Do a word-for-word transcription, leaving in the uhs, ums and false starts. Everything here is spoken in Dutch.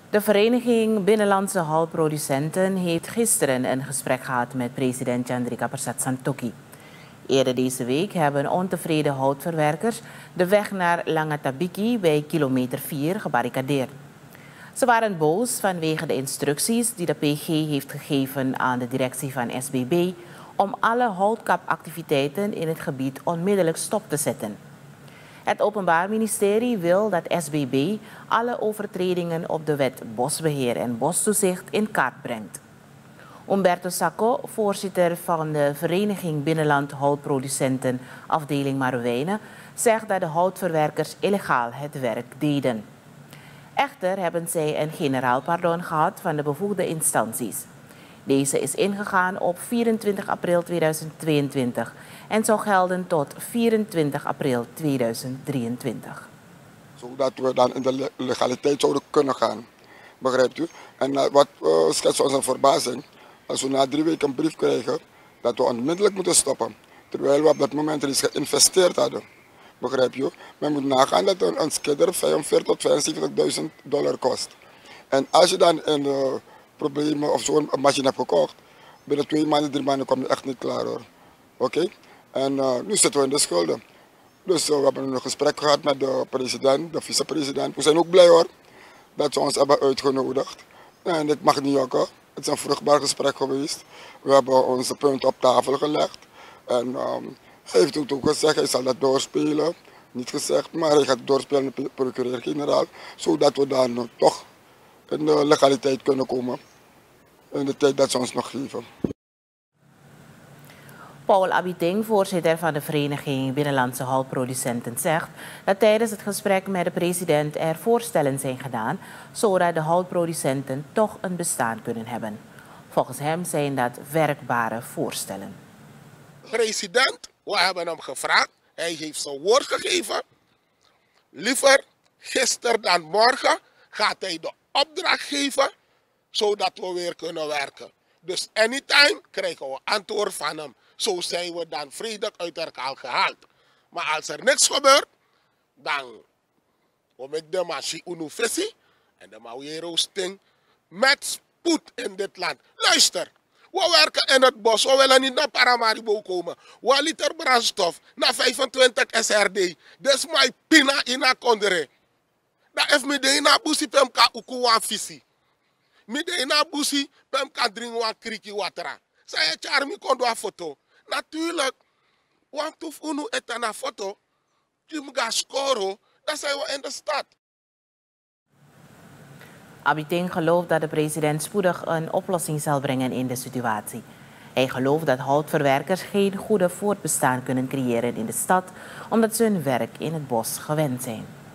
De Vereniging Binnenlandse Houtproducenten heeft gisteren een gesprek gehad met president Chandrika Persat Santokhi. Eerder deze week hebben ontevreden houtverwerkers de weg naar Langatabiki bij kilometer vier gebarricadeerd. Ze waren boos vanwege de instructies die de P G heeft gegeven aan de directie van S B B om alle houtkapactiviteiten in het gebied onmiddellijk stop te zetten. Het Openbaar Ministerie wil dat S B B alle overtredingen op de wet bosbeheer en bostoezicht in kaart brengt. Umberto Sacco, voorzitter van de Vereniging Binnenland Houtproducenten afdeling Marowijnen, zegt dat de houtverwerkers illegaal het werk deden. Echter hebben zij een generaal pardon gehad van de bevoegde instanties. Deze is ingegaan op vierentwintig april tweeduizend tweeëntwintig en zou gelden tot vierentwintig april tweeduizend drieëntwintig. Zodat we dan in de legaliteit zouden kunnen gaan. Begrijpt u? En uh, wat uh, schetst onze verbazing, als we na drie weken een brief krijgen dat we onmiddellijk moeten stoppen. Terwijl we op dat moment er iets geïnvesteerd hadden. Begrijp je? Men moet nagaan dat een, een skidder vijfenveertig tot vijfenzeventigduizend dollar kost. En als je dan een uh, problemen of zo'n machine hebt gekocht, binnen twee maanden, drie maanden kom je echt niet klaar hoor. Oké? Okay? En uh, nu zitten we in de schulden. Dus uh, we hebben een gesprek gehad met de president, de vicepresident. We zijn ook blij hoor dat ze ons hebben uitgenodigd. En ik mag niet jokken. Het is een vruchtbaar gesprek geweest. We hebben onze punten op tafel gelegd. En um, hij heeft ook gezegd, hij zal dat doorspelen. Niet gezegd, maar hij gaat doorspelen met de procureur-generaal. Zodat we dan uh, toch in de legaliteit kunnen komen. In de tijd dat ze ons nog geven. Paul Abiting, voorzitter van de Vereniging Binnenlandse Houtproducenten, zegt dat tijdens het gesprek met de president er voorstellen zijn gedaan, zodat de houtproducenten toch een bestaan kunnen hebben. Volgens hem zijn dat werkbare voorstellen. President, we hebben hem gevraagd, hij heeft zijn woord gegeven. Liever gisteren dan morgen gaat hij de opdracht geven, zodat we weer kunnen werken. Dus anytime krijgen we antwoord van hem. Zo zijn we dan vredig uit elkaar gehaald. Maar als er niks gebeurt, dan kom ik de machine unufressie en de mauweroosting met spoed in dit land. Luister, we werken in het bos, we willen niet naar Paramaribo komen. We liter brandstof naar vijfentwintig S R D. Dat is mijn pina in a kondere. Dat is me de ina busi pem ka uku wan visi. Me de ina busi pem ka drink wan kriki watera. Zij het charmi kondo a foto. Natuurlijk, want toef unu etan een foto, je moet gaan scoren, dan zijn we in de stad. Abiting gelooft dat de president spoedig een oplossing zal brengen in de situatie. Hij gelooft dat houtverwerkers geen goede voortbestaan kunnen creëren in de stad, omdat ze hun werk in het bos gewend zijn.